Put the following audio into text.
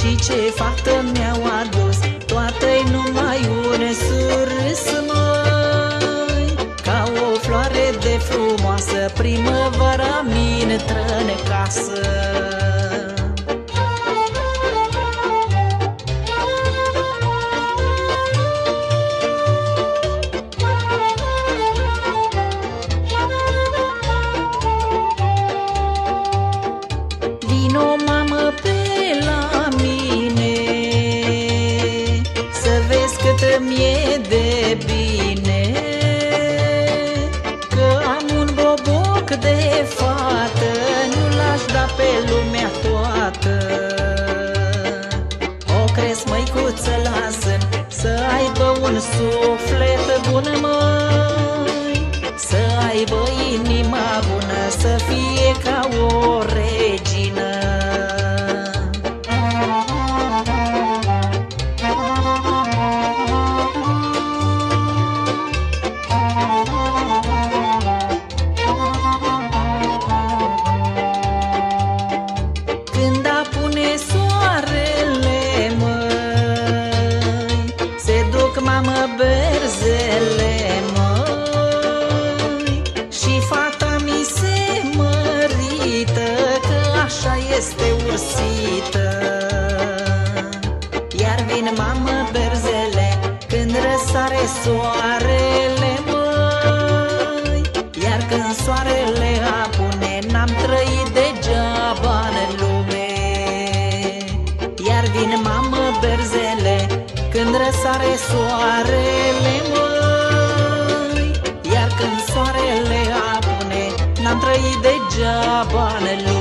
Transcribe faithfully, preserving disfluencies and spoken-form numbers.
Și ce fată mi-au adus, toată-i numai un surâs, măi. Ca o floare de frumoasă, primăvara mi-intră în casă. Vino, mamă, pe la mine, să vezi cât mi-e de bine, că am un boboc de fată, nu l-aș da pe lumea toată. O cresc, măicuță, la sân, să aibă un suflet bun, măi, să aibă inima bună, să fie ca o regină. Când apune soarele, măi, se duc, mamă, berzele, măi, și fata mi se mărită, că așa este ursită. Iar vin, mamă, berzele, când răsare soarele, măi, iar când soarele apune, n-am trăit degeaba în lume. Iar vin, mamă, berzele, când răsare soarele, măi, iar când soarele apune, n-am trăit degeaba în lume.